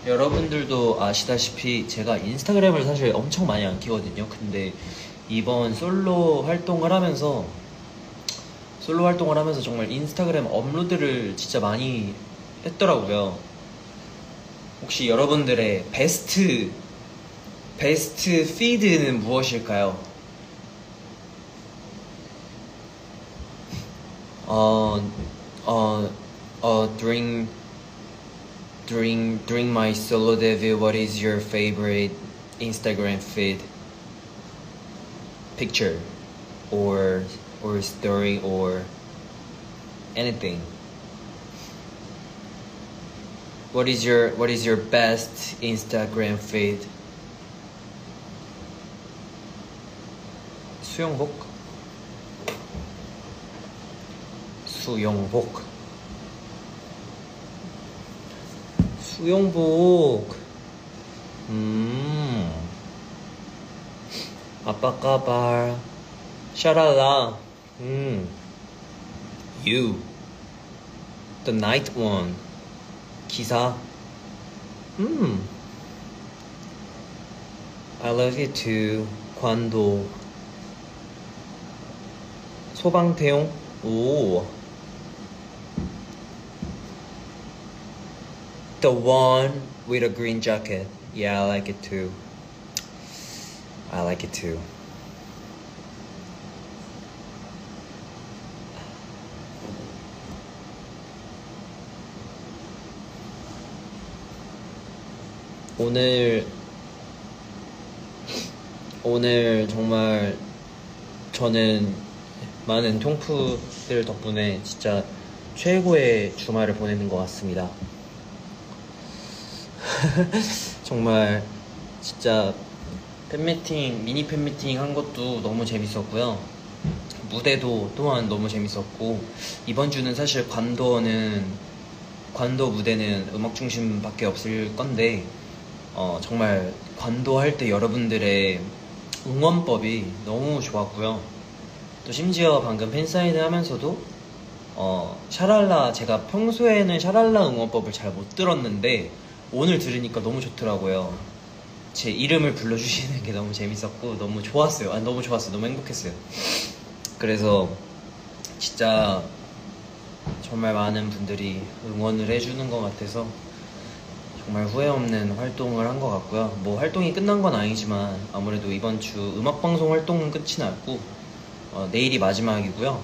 여러분들도 아시다시피 제가 인스타그램을 사실 엄청 많이 안 키거든요. 근데 이번 솔로 활동을 하면서 정말 인스타그램 업로드를 진짜 많이 했더라고요. 혹시 여러분들의 베스트 피드는 무엇일까요? During my solo debut, what is your favorite Instagram feed? Picture, or story, or anything. What is your best Instagram feed? 수영복. 아빠 까발 샤랄라. You the night one 기사. I love you too. 관도. 소방대용. 오. The one with a green jacket. Yeah, I like it too. I like it too. 오늘 정말 저는 많은 통프들 덕분에 진짜 최고의 주말을 보내는 것 같습니다. 정말 진짜 미니 팬미팅 한 것도 너무 재밌었고요. 무대도 또한 너무 재밌었고, 이번 주는 사실 관도 무대는 음악 중심밖에 없을 건데 정말 관도 할 때 여러분들의 응원법이 너무 좋았고요. 또 심지어 방금 팬사인회 하면서도 샤랄라, 제가 평소에는 샤랄라 응원법을 잘 못 들었는데 오늘 들으니까 너무 좋더라고요. 제 이름을 불러주시는 게 너무 재밌었고 너무 좋았어요. 너무 좋았어요. 너무 행복했어요. 그래서 진짜 정말 많은 분들이 응원을 해주는 것 같아서 정말 후회 없는 활동을 한 것 같고요. 뭐 활동이 끝난 건 아니지만 아무래도 이번 주 음악방송 활동은 끝이 났고 내일이 마지막이고요.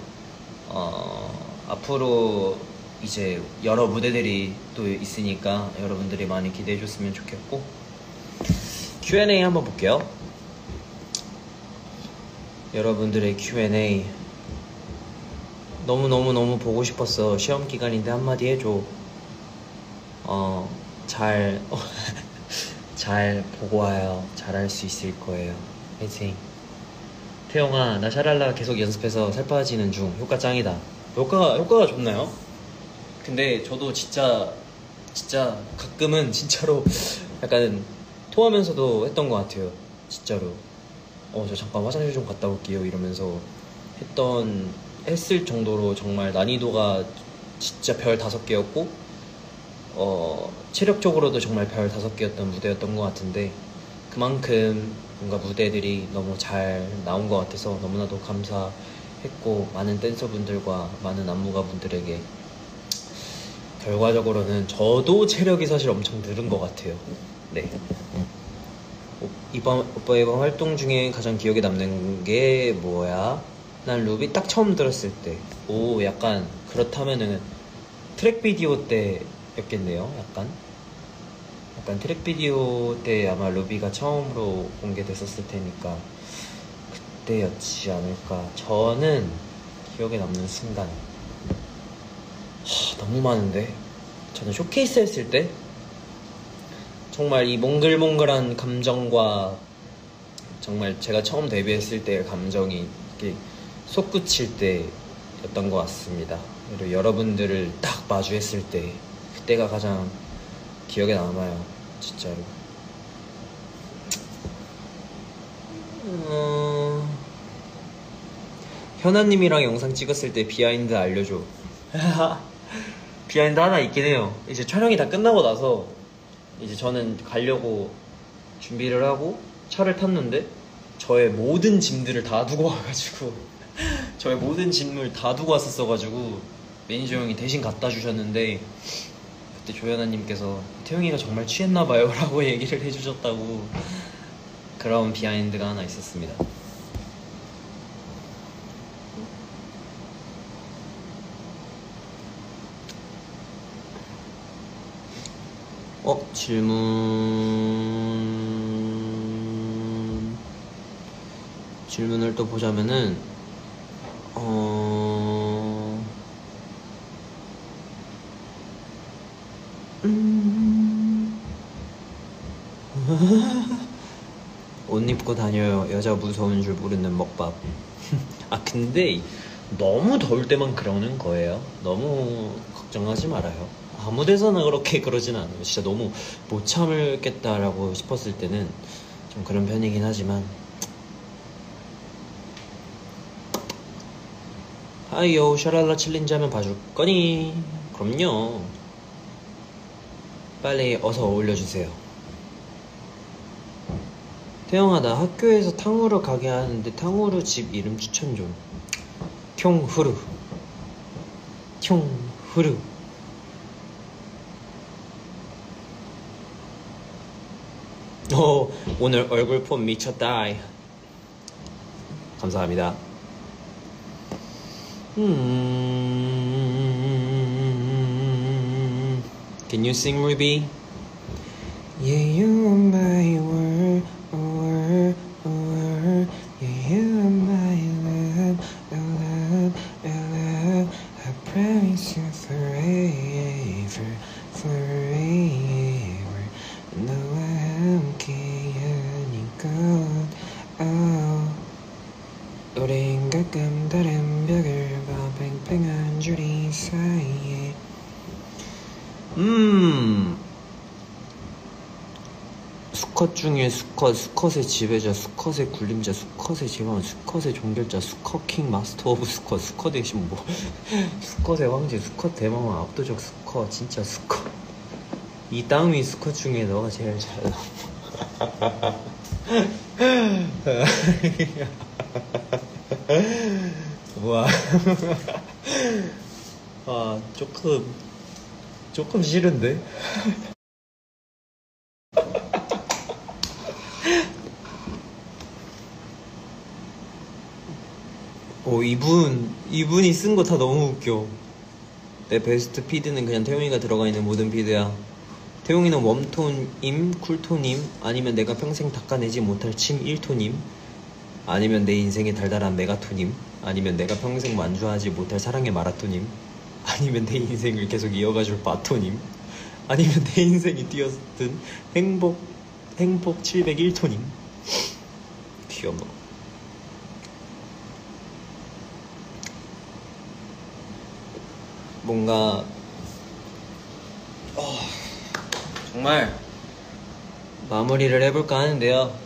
앞으로 이제 여러 무대들이 또 있으니까 여러분들이 많이 기대해 줬으면 좋겠고, Q&A 한번 볼게요. 여러분들의 Q&A 너무 보고 싶었어. 시험 기간인데 한마디 해줘. 잘 보고 와요. 잘할 수 있을 거예요. 화이팅. 태영아, 나 샤랄라 계속 연습해서 살 빠지는 중. 효과 짱이다. 효과가 좋나요? 근데 저도 진짜 가끔은 진짜로 약간 토하면서도 했던 것 같아요. 진짜로. 저 잠깐 화장실 좀 갔다 올게요 이러면서 했을 정도로 정말 난이도가 진짜 별 5개였고 체력적으로도 정말 별 5개였던 무대였던 것 같은데, 그만큼 뭔가 무대들이 너무 잘 나온 것 같아서 너무나도 감사했고, 많은 댄서분들과 많은 안무가분들에게 결과적으로는 저도 체력이 사실 엄청 늘은 것 같아요. 네. 오빠 이번 활동 중에 가장 기억에 남는 게 뭐야? 난 루비 딱 처음 들었을 때. 약간 그렇다면은 트랙 비디오 때였겠네요. 약간 트랙 비디오 때 아마 루비가 처음으로 공개됐었을 테니까 그때였지 않을까. 저는 기억에 남는 순간 너무 많은데, 저는 쇼케이스 했을 때 정말 이 몽글몽글한 감정과 정말 제가 처음 데뷔했을 때의 감정이 이렇게 솟구칠 때였던 것 같습니다. 그리고 여러분들을 딱 마주했을 때 그때가 가장 기억에 남아요. 진짜로. 현아님이랑 영상 찍었을 때 비하인드 알려줘. 비하인드 하나 있긴 해요. 이제 촬영이 다 끝나고 나서 이제 저는 가려고 준비를 하고 차를 탔는데 저의 모든 짐들을 다 두고 와가지고 저의 모든 짐을 다 두고 왔었어가지고 매니저 형이 대신 갖다 주셨는데 그때 조연아님께서 태용이가 정말 취했나봐요 라고 얘기를 해주셨다고. 그런 비하인드가 하나 있었습니다. 질문을 또 보자면은 옷 입고 다녀요. 여자 무서운 줄 모르는 먹밥. 아 근데 너무 더울 때만 그러는 거예요. 너무 걱정하지 말아요. 아무 데서나 그렇게 그러진 않아요. 진짜 너무 못 참을겠다라고 싶었을 때는 좀 그런 편이긴 하지만. 하이요 샤랄라 챌린지 하면 봐줄 거니? 그럼요. 빨리 어서 올려주세요. 태영아 나 학교에서 탕후루 가게 하는데 탕후루 집 이름 추천 좀. 쿄후루. 쿄후루. 오늘 얼굴 폼 미쳤다. 감사합니다. Can you sing, Ruby? Yeah, you are my world, world, world. Yeah, you are my love, love, love. I promise you forever, forever. 너와 함께하니까. 우린 가끔 다른 벽을 봐 팽팽한 줄이 사이에. 수컷 중에 수컷의 지배자, 수컷의 굴림자, 수컷의 지망, 수컷의 종결자, 수컷킹 마스터 오브 수컷, 수컷의 신보, 수컷의 황제, 수컷 대망왕, 압도적 수컷, 진짜 수컷. 이 땅 위 수컷 중에 너가 제일 잘 나와. 우와. 아 조금 싫은데? 이분이 쓴 거 다 너무 웃겨. 내 베스트 피드는 그냥 태용이가 들어가 있는 모든 피드야. 태용이는 웜톤임, 쿨톤임, 아니면 내가 평생 닦아내지 못할 침 1톤임, 아니면 내 인생의 달달한 메가톤임, 아니면 내가 평생 완주하지 못할 사랑의 마라톤임, 아니면 내 인생을 계속 이어가줄 바톤임, 아니면 내 인생이 뛰었든 행복 701톤임. 귀여워. 뭔가 정말 마무리를 해볼까 하는데요.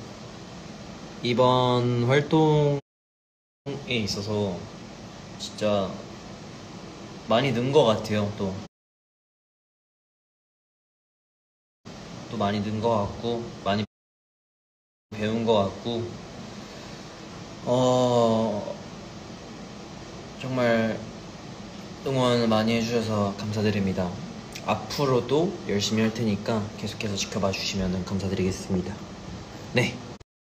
이번 활동에 있어서 진짜 많이 는 것 같아요. 또 많이 는 것 같고 많이 배운 것 같고 정말 응원 많이 해주셔서 감사드립니다. 앞으로도 열심히 할 테니까 계속해서 지켜봐 주시면 감사드리겠습니다. 네.